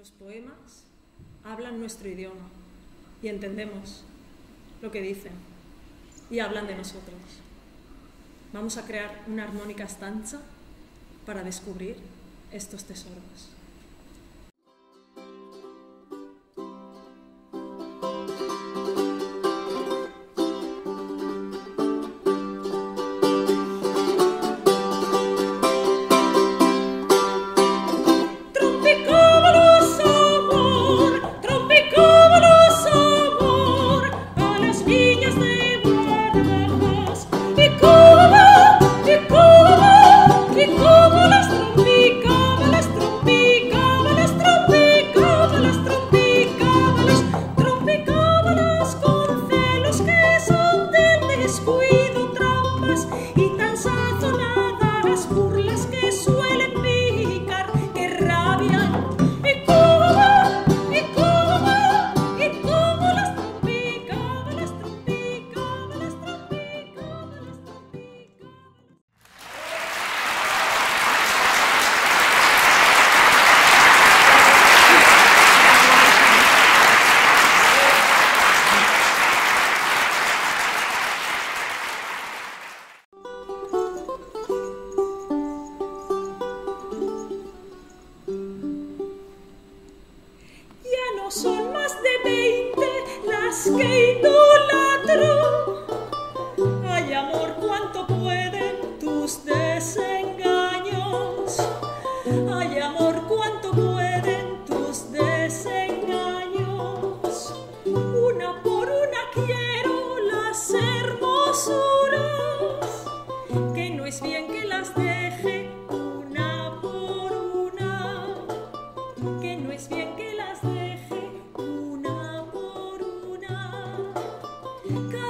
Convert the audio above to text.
Los poemas hablan nuestro idioma y entendemos lo que dicen y hablan de nosotros. Vamos a crear una armónica estanza para descubrir estos tesoros. Son más de 20 las que idolatro. Ay, amor, cuánto pueden tus desengaños. Ay, amor, cuánto pueden tus desengaños. Una por una quiero las hermosuras, que no es bien que las deje una por una, que no es bien que las deje una por una.